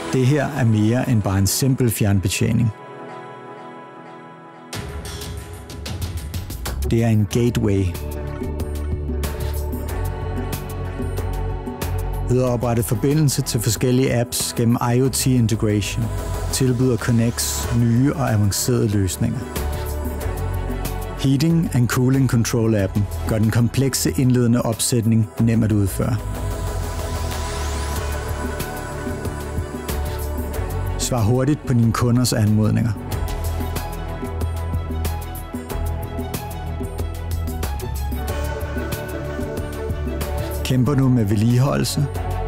Det her er mere end bare en simpel fjernbetjening. Det er en gateway. Ved at oprette forbindelse til forskellige apps gennem IoT integration, tilbyder Connex nye og avancerede løsninger. Heating and Cooling Control-appen gør den komplekse indledende opsætning nem at udføre. Svar hurtigt på dine kunders anmodninger. Kæmper du med vedligeholdelse?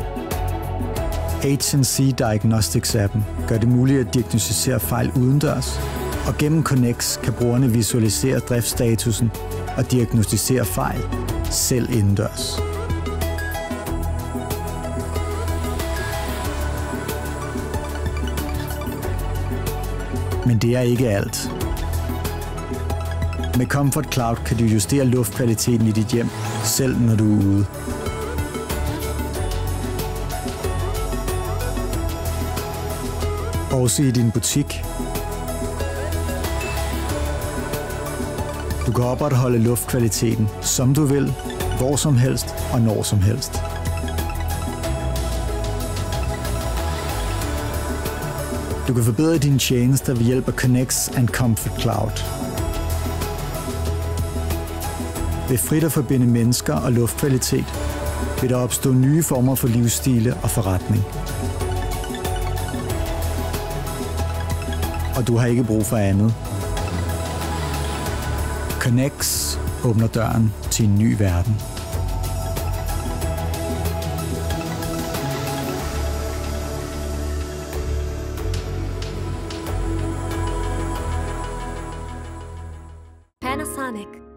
HNC Diagnostics-appen gør det muligt at diagnosticere fejl udendørs, og gennem Connex kan brugerne visualisere driftsstatusen og diagnosticere fejl selv indendørs. Men det er ikke alt. Med Comfort Cloud kan du justere luftkvaliteten i dit hjem, selv når du er ude. Også i din butik. Du kan opretholde luftkvaliteten, som du vil, hvor som helst og når som helst. Du kan forbedre dine tjenester ved hjælp af Connex and Comfort Cloud. Ved frit at forbinde mennesker og luftkvalitet vil der opstå nye former for livsstile og forretning. Og du har ikke brug for andet. Connex åbner døren til en ny verden. Panasonic.